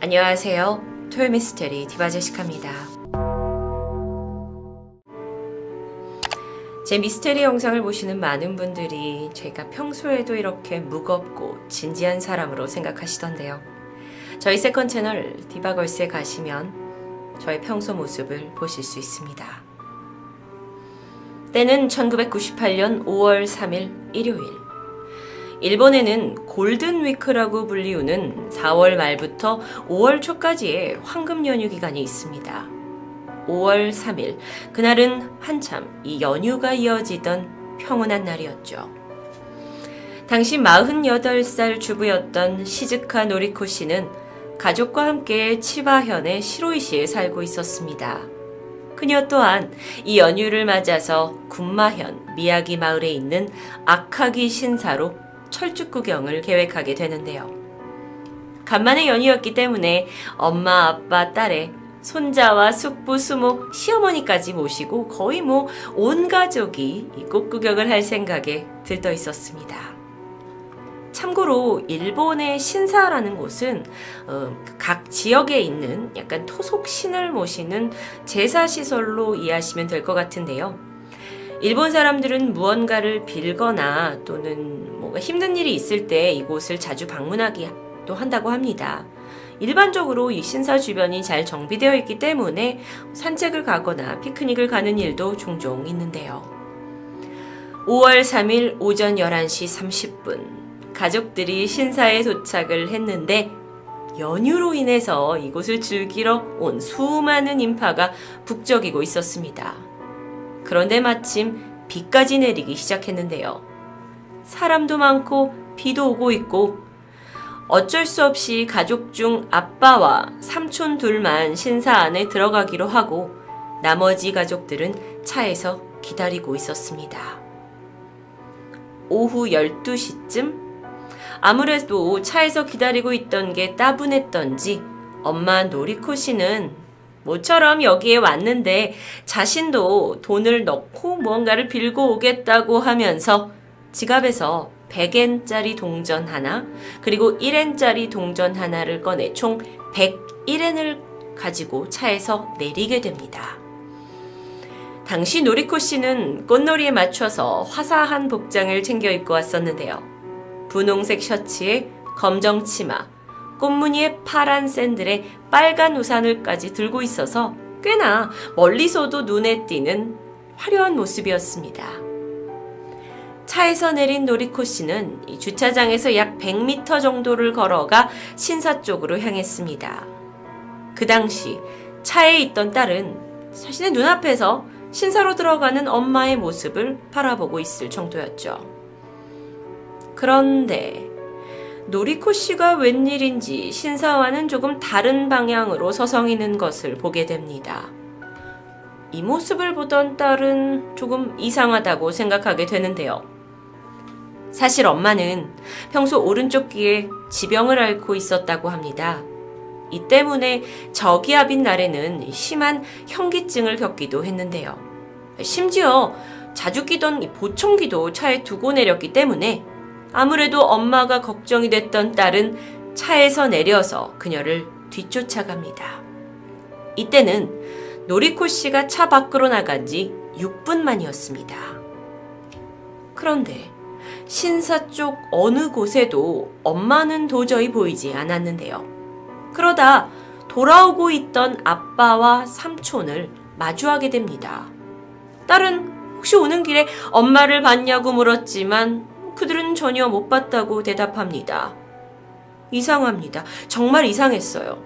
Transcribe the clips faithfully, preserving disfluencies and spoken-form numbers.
안녕하세요. 토요미스테리 디바제시카입니다. 제 미스테리 영상을 보시는 많은 분들이 제가 평소에도 이렇게 무겁고 진지한 사람으로 생각하시던데요. 저희 세컨 채널 디바걸스에 가시면 저의 평소 모습을 보실 수 있습니다. 때는 천구백구십팔 년 오월 삼일 일요일. 일본에는 골든 위크라고 불리우는 사월 말부터 오월 초까지의 황금 연휴 기간이 있습니다. 오월 삼일, 그날은 한참 이 연휴가 이어지던 평온한 날이었죠. 당시 마흔여덟 살 주부였던 시즈카 노리코 씨는 가족과 함께 치바현의 시로이시에 살고 있었습니다. 그녀 또한 이 연휴를 맞아서 군마현 미야기 마을에 있는 아카기 신사로 철쭉 구경을 계획하게 되는데요. 간만에 연휴였기 때문에 엄마, 아빠, 딸의 손자와 숙부, 수모, 시어머니까지 모시고 거의 뭐 온 가족이 이 꽃구경을 할 생각에 들떠 있었습니다. 참고로 일본의 신사라는 곳은 어, 각 지역에 있는 약간 토속신을 모시는 제사시설로 이해하시면 될 것 같은데요. 일본 사람들은 무언가를 빌거나 또는 뭔가 힘든 일이 있을 때 이곳을 자주 방문하기도 한다고 합니다. 일반적으로 이 신사 주변이 잘 정비되어 있기 때문에 산책을 가거나 피크닉을 가는 일도 종종 있는데요. 오월 삼일 오전 열한 시 삼십 분 가족들이 신사에 도착을 했는데 연휴로 인해서 이곳을 즐기러 온 수많은 인파가 북적이고 있었습니다. 그런데 마침 비까지 내리기 시작했는데요. 사람도 많고 비도 오고 있고 어쩔 수 없이 가족 중 아빠와 삼촌 둘만 신사 안에 들어가기로 하고 나머지 가족들은 차에서 기다리고 있었습니다. 오후 열두 시쯤 아무래도 차에서 기다리고 있던 게 따분했던지 엄마 노리코 씨는 모처럼 여기에 왔는데 자신도 돈을 넣고 무언가를 빌고 오겠다고 하면서 지갑에서 백 엔짜리 동전 하나 그리고 일 엔짜리 동전 하나를 꺼내 총 백일 엔을 가지고 차에서 내리게 됩니다. 당시 노리코 씨는 꽃놀이에 맞춰서 화사한 복장을 챙겨 입고 왔었는데요. 분홍색 셔츠에 검정 치마, 꽃무늬의 파란 샌들에 빨간 우산을까지 들고 있어서 꽤나 멀리서도 눈에 띄는 화려한 모습이었습니다. 차에서 내린 노리코 씨는 이 주차장에서 약 백 미터 정도를 걸어가 신사 쪽으로 향했습니다. 그 당시 차에 있던 딸은 자신의 눈앞에서 신사로 들어가는 엄마의 모습을 바라보고 있을 정도였죠. 그런데 노리코 씨가 웬일인지 신사와는 조금 다른 방향으로 서성이는 것을 보게 됩니다. 이 모습을 보던 딸은 조금 이상하다고 생각하게 되는데요. 사실 엄마는 평소 오른쪽 귀에 지병을 앓고 있었다고 합니다. 이 때문에 저기압인 날에는 심한 현기증을 겪기도 했는데요. 심지어 자주 끼던 보청기도 차에 두고 내렸기 때문에 아무래도 엄마가 걱정이 됐던 딸은 차에서 내려서 그녀를 뒤쫓아갑니다. 이때는 노리코 씨가 차 밖으로 나간 지 육 분 만이었습니다. 그런데 신사 쪽 어느 곳에도 엄마는 도저히 보이지 않았는데요. 그러다 돌아오고 있던 아빠와 삼촌을 마주하게 됩니다. 딸은 혹시 오는 길에 엄마를 봤냐고 물었지만 그들은 전혀 못 봤다고 대답합니다. 이상합니다. 정말 이상했어요.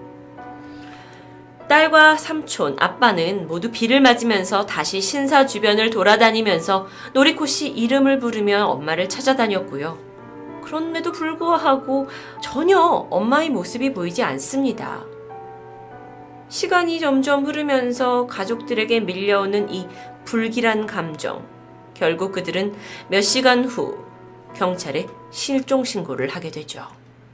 딸과 삼촌, 아빠는 모두 비를 맞으면서 다시 신사 주변을 돌아다니면서 노리코 씨 이름을 부르며 엄마를 찾아다녔고요. 그럼에도 불구하고 전혀 엄마의 모습이 보이지 않습니다. 시간이 점점 흐르면서 가족들에게 밀려오는 이 불길한 감정. 결국 그들은 몇 시간 후 경찰에 실종 신고를 하게 되죠.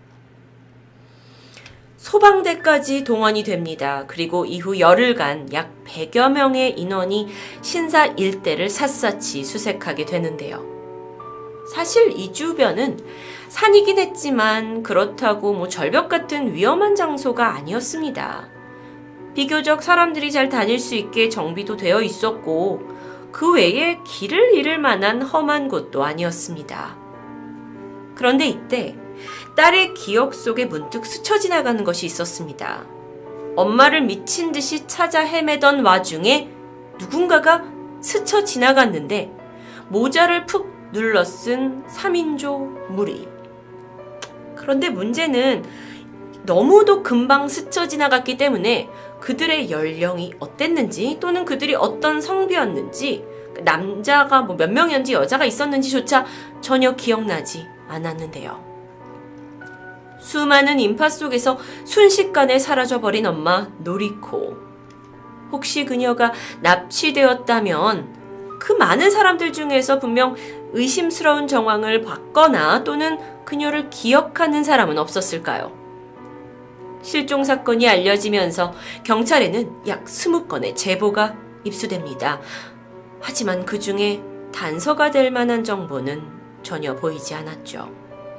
소방대까지 동원이 됩니다. 그리고 이후 열흘간 약 백여 명의 인원이 신사 일대를 샅샅이 수색하게 되는데요. 사실 이 주변은 산이긴 했지만 그렇다고 뭐 절벽 같은 위험한 장소가 아니었습니다. 비교적 사람들이 잘 다닐 수 있게 정비도 되어 있었고 그 외에 길을 잃을 만한 험한 곳도 아니었습니다. 그런데 이때 딸의 기억 속에 문득 스쳐 지나가는 것이 있었습니다. 엄마를 미친 듯이 찾아 헤매던 와중에 누군가가 스쳐 지나갔는데 모자를 푹 눌러 쓴 삼인조 무리. 그런데 문제는 너무도 금방 스쳐 지나갔기 때문에 그들의 연령이 어땠는지 또는 그들이 어떤 성비였는지 남자가 뭐 몇 명이었는지 여자가 있었는지조차 전혀 기억나지 않았는데요. 수많은 인파 속에서 순식간에 사라져버린 엄마 노리코. 혹시 그녀가 납치되었다면 그 많은 사람들 중에서 분명 의심스러운 정황을 봤거나 또는 그녀를 기억하는 사람은 없었을까요? 실종 사건이 알려지면서 경찰에는 약 스무 건의 제보가 입수됩니다. 하지만 그 중에 단서가 될 만한 정보는 전혀 보이지 않았죠.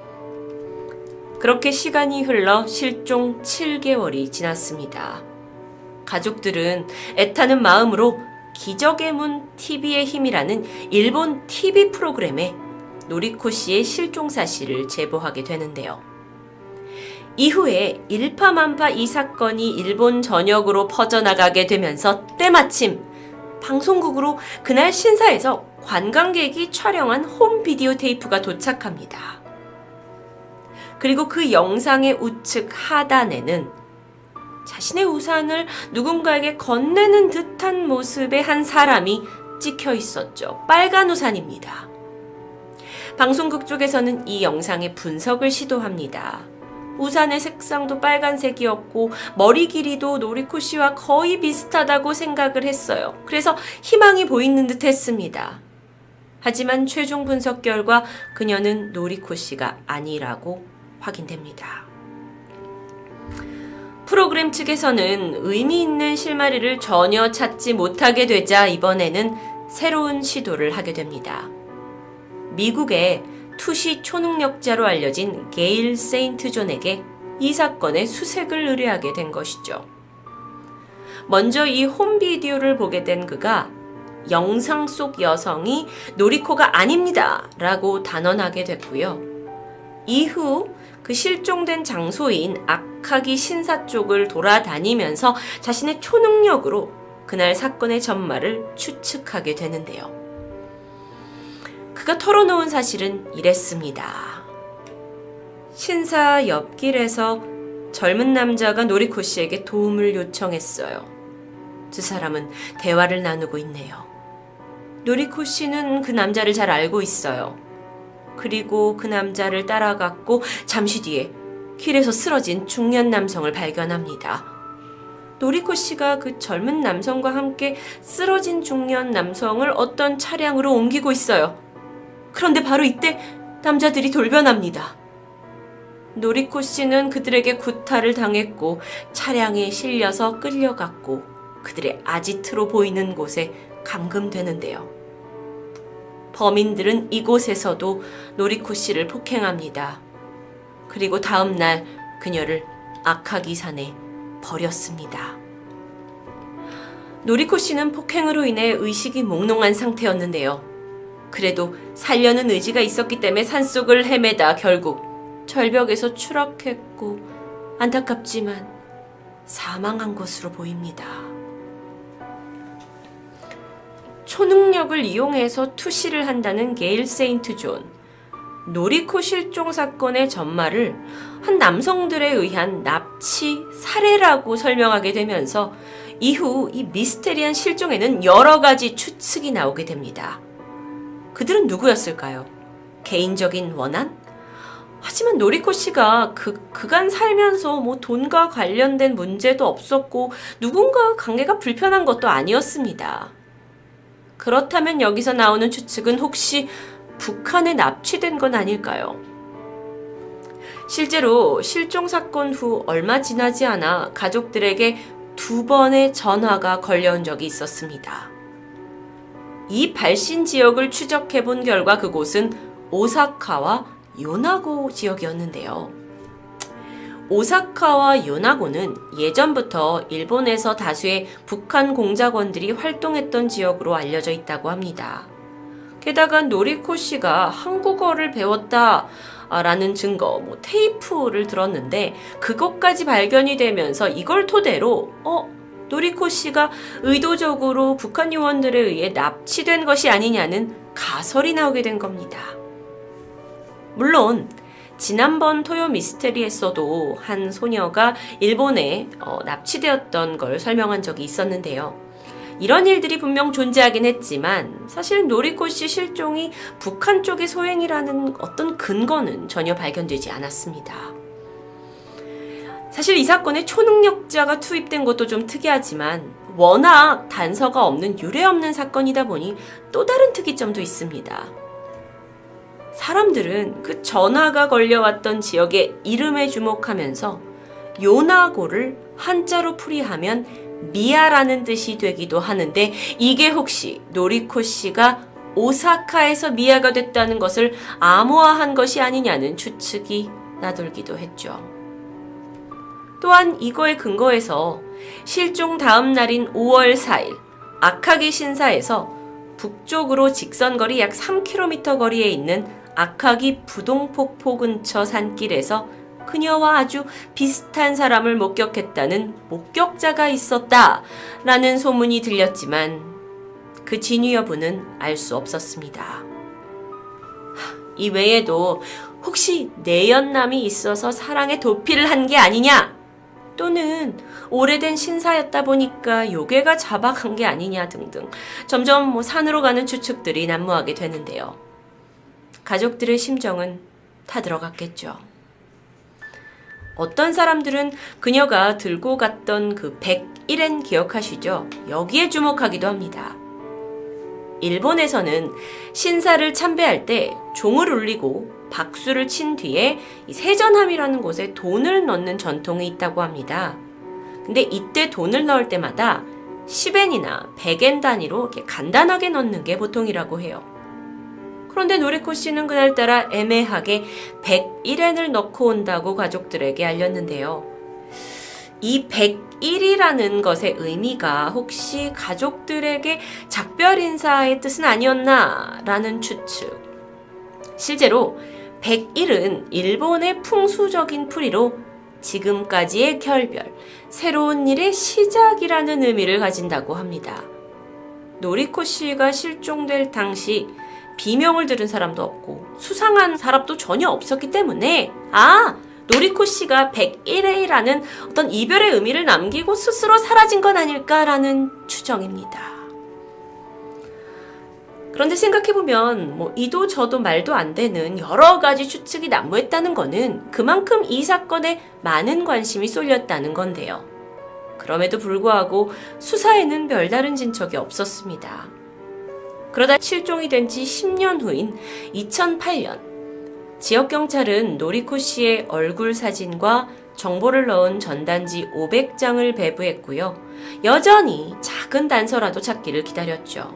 그렇게 시간이 흘러 실종 칠 개월이 지났습니다. 가족들은 애타는 마음으로 기적의 문 티비의 힘이라는 일본 티비 프로그램에 노리코 씨의 실종 사실을 제보하게 되는데요. 이후에 일파만파 이 사건이 일본 전역으로 퍼져나가게 되면서 때마침 방송국으로 그날 신사에서 관광객이 촬영한 홈 비디오 테이프가 도착합니다. 그리고 그 영상의 우측 하단에는 자신의 우산을 누군가에게 건네는 듯한 모습의 한 사람이 찍혀 있었죠. 빨간 우산입니다. 방송국 쪽에서는 이 영상의 분석을 시도합니다. 우산의 색상도 빨간색이었고 머리 길이도 노리코 씨와 거의 비슷하다고 생각을 했어요. 그래서 희망이 보이는 듯 했습니다. 하지만 최종 분석 결과 그녀는 노리코 씨가 아니라고 확인됩니다. 프로그램 측에서는 의미 있는 실마리를 전혀 찾지 못하게 되자 이번에는 새로운 시도를 하게 됩니다. 미국의 투시 초능력자로 알려진 게일 세인트 존에게 이 사건의 수색을 의뢰하게 된 것이죠. 먼저 이 홈비디오를 보게 된 그가 영상 속 여성이 노리코가 아닙니다 라고 단언하게 됐고요. 이후 그 실종된 장소인 아카기 신사 쪽을 돌아다니면서 자신의 초능력으로 그날 사건의 전말을 추측하게 되는데요. 그가 털어놓은 사실은 이랬습니다. 신사 옆길에서 젊은 남자가 노리코 씨에게 도움을 요청했어요. 두 사람은 대화를 나누고 있네요. 노리코 씨는 그 남자를 잘 알고 있어요. 그리고 그 남자를 따라갔고 잠시 뒤에 길에서 쓰러진 중년 남성을 발견합니다. 노리코 씨가 그 젊은 남성과 함께 쓰러진 중년 남성을 어떤 차량으로 옮기고 있어요. 그런데 바로 이때 남자들이 돌변합니다. 노리코 씨는 그들에게 구타를 당했고 차량에 실려서 끌려갔고 그들의 아지트로 보이는 곳에 감금되는데요. 범인들은 이곳에서도 노리코 씨를 폭행합니다. 그리고 다음 날 그녀를 아카기 산에 버렸습니다. 노리코 씨는 폭행으로 인해 의식이 몽롱한 상태였는데요. 그래도 살려는 의지가 있었기 때문에 산속을 헤매다 결국 절벽에서 추락했고 안타깝지만 사망한 것으로 보입니다. 초능력을 이용해서 투시를 한다는 게일 세인트 존. 노리코 실종 사건의 전말을 한 남성들에 의한 납치, 살해라고 설명하게 되면서 이후 이 미스테리한 실종에는 여러 가지 추측이 나오게 됩니다. 그들은 누구였을까요? 개인적인 원한? 하지만 노리코 씨가 그, 그간 살면서 뭐 돈과 관련된 문제도 없었고 누군가 관계가 불편한 것도 아니었습니다. 그렇다면 여기서 나오는 추측은 혹시 북한에 납치된 건 아닐까요? 실제로 실종 사건 후 얼마 지나지 않아 가족들에게 두 번의 전화가 걸려온 적이 있었습니다. 이 발신 지역을 추적해 본 결과 그곳은 오사카와 요나고 지역이었는데요. 오사카와 요나고는 예전부터 일본에서 다수의 북한 공작원들이 활동했던 지역으로 알려져 있다고 합니다. 게다가 노리코 씨가 한국어를 배웠다 라는 증거, 뭐 테이프를 들었는데 그것까지 발견이 되면서 이걸 토대로 어? 노리코 씨가 의도적으로 북한 요원들에 의해 납치된 것이 아니냐는 가설이 나오게 된 겁니다. 물론 지난번 토요 미스테리에서도 한 소녀가 일본에 어, 납치되었던 걸 설명한 적이 있었는데요. 이런 일들이 분명 존재하긴 했지만 사실 노리코 씨 실종이 북한 쪽의 소행이라는 어떤 근거는 전혀 발견되지 않았습니다. 사실 이 사건에 초능력자가 투입된 것도 좀 특이하지만 워낙 단서가 없는 유례없는 사건이다 보니 또 다른 특이점도 있습니다. 사람들은 그 전화가 걸려왔던 지역의 이름에 주목하면서 요나고를 한자로 풀이하면 미아라는 뜻이 되기도 하는데 이게 혹시 노리코 씨가 오사카에서 미아가 됐다는 것을 암호화한 것이 아니냐는 추측이 나돌기도 했죠. 또한 이거에 근거해서 실종 다음 날인 오월 사일 아카기 신사에서 북쪽으로 직선거리 약 삼 킬로미터 거리에 있는 아카기 부동폭포 근처 산길에서 그녀와 아주 비슷한 사람을 목격했다는 목격자가 있었다라는 소문이 들렸지만 그 진위 여부는 알 수 없었습니다. 이 외에도 혹시 내연남이 있어서 사랑에 도피를 한 게 아니냐 또는 오래된 신사였다 보니까 요괴가 잡아간 게 아니냐 등등 점점 뭐 산으로 가는 추측들이 난무하게 되는데요. 가족들의 심정은 다 들어갔겠죠. 어떤 사람들은 그녀가 들고 갔던 그 백일 엔 기억하시죠? 여기에 주목하기도 합니다. 일본에서는 신사를 참배할 때 종을 울리고 박수를 친 뒤에 이 세전함이라는 곳에 돈을 넣는 전통이 있다고 합니다. 근데 이때 돈을 넣을 때마다 십 엔이나 백 엔 단위로 이렇게 간단하게 넣는 게 보통이라고 해요. 그런데 노리코 씨는 그날따라 애매하게 백일 엔을 넣고 온다고 가족들에게 알렸는데요. 이 백일이라는 것의 의미가 혹시 가족들에게 작별 인사의 뜻은 아니었나 라는 추측. 실제로 백일은 일본의 풍수적인 풀이로 지금까지의 결별, 새로운 일의 시작이라는 의미를 가진다고 합니다. 노리코 씨가 실종될 당시 비명을 들은 사람도 없고 수상한 사람도 전혀 없었기 때문에 아! 노리코 씨가 백일 회라는 어떤 이별의 의미를 남기고 스스로 사라진 건 아닐까라는 추정입니다. 그런데 생각해보면 뭐 이도 저도 말도 안 되는 여러 가지 추측이 난무했다는 거는 그만큼 이 사건에 많은 관심이 쏠렸다는 건데요. 그럼에도 불구하고 수사에는 별다른 진척이 없었습니다. 그러다 실종이 된 지 십 년 후인 이천팔 년 지역경찰은 노리코 씨의 얼굴 사진과 정보를 넣은 전단지 오백 장을 배부했고요. 여전히 작은 단서라도 찾기를 기다렸죠.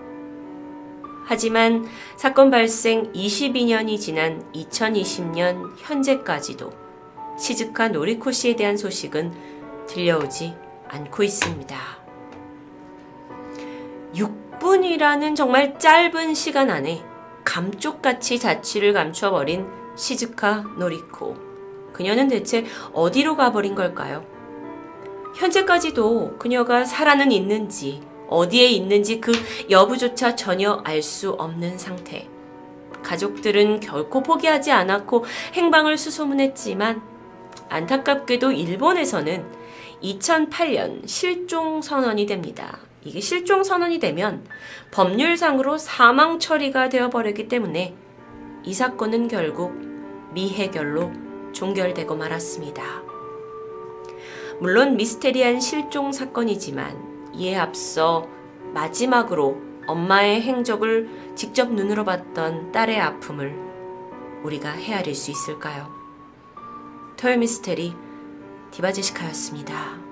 하지만 사건 발생 이십이 년이 지난 이천이십 년 현재까지도 시즈카 노리코 씨에 대한 소식은 들려오지 않고 있습니다. 육 분이라는 정말 짧은 시간 안에 감쪽같이 자취를 감춰버린 시즈카 노리코. 그녀는 대체 어디로 가버린 걸까요? 현재까지도 그녀가 살아는 있는지 어디에 있는지 그 여부조차 전혀 알 수 없는 상태. 가족들은 결코 포기하지 않았고 행방을 수소문했지만 안타깝게도 일본에서는 이천팔 년 실종 선언이 됩니다. 이게 실종 선언이 되면 법률상으로 사망 처리가 되어버리기 때문에 이 사건은 결국 미해결로 종결되고 말았습니다. 물론 미스테리한 실종 사건이지만 이에 앞서 마지막으로 엄마의 행적을 직접 눈으로 봤던 딸의 아픔을 우리가 헤아릴 수 있을까요? 토요 미스테리 디바제시카였습니다.